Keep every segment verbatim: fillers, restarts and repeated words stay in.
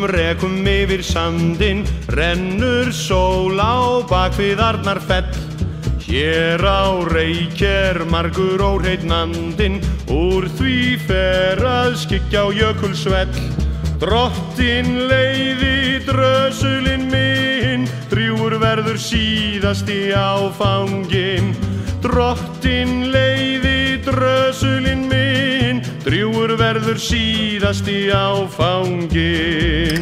rekum yfir sandinn, rennur sól á bak við Arnarfell. Hér á Reyk er margur óhreinn andinn, úr því fer að skyggja á jökulsvell. Drottin leiði drösulinn minn, drjúgur verður síðasti áfanginn. Drottin leiði drösulinn minn, drjúgur verður síðasti áfanginn.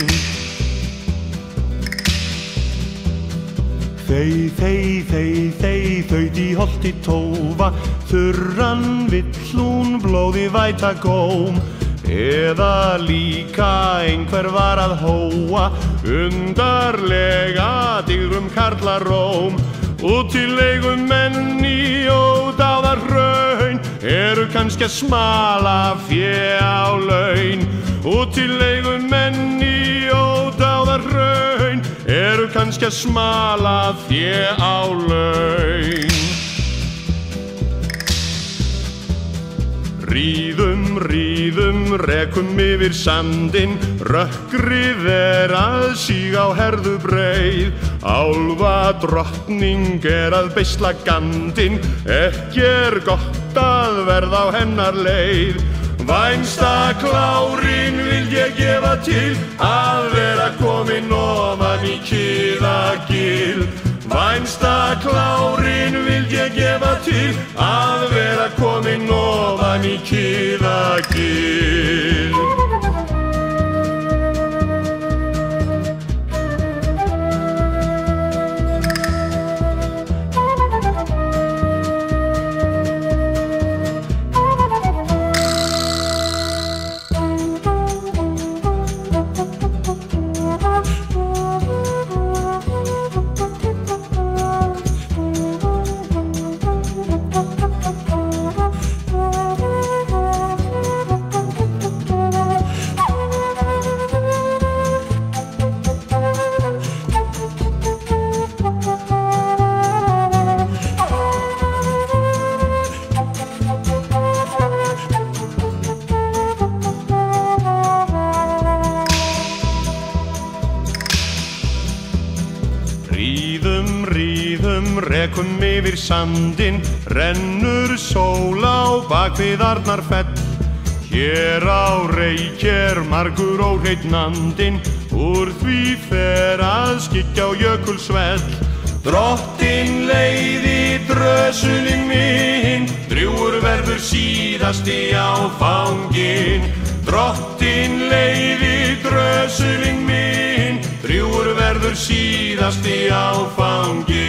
Þey, þey, þey, þey, þaut í holti tófa, þurran vill hún blóði væta góm. Eða líka einhver var að hóa, undarlega digrum karlaróm. Útilegum menn í ódáðar hraun, eru kannski að smala fé á laun. Útilegum menn í ódáðar hraun, eru kannski að smala fé á laun. Ríðum, ríðum, rekum yfir sandinn, rökkrið er að síga á herðu breið. Álfa drottning er að beisla gandinn, ekki er gott að verða á hennar leið. Vænsta klárinn vil ég gefa til, að vera kominn ofan í Kiðagil. Vænsta klárinn vil ég gefa til, að vera kominn ofan í Kiðagil. Ríðum, ríðum, rekum yfir sandinn, rennur sól á bak við Arnarfell. Hér á Reyk er margur óhreinn andinn, úr því fer að skyggja á jökulsvell. Drottin leiði drösulinn minn, drjúgur verður síðasti áfanginn. Drottin leiði drösulinn minn, drjúgur verður síðasti áfanginn.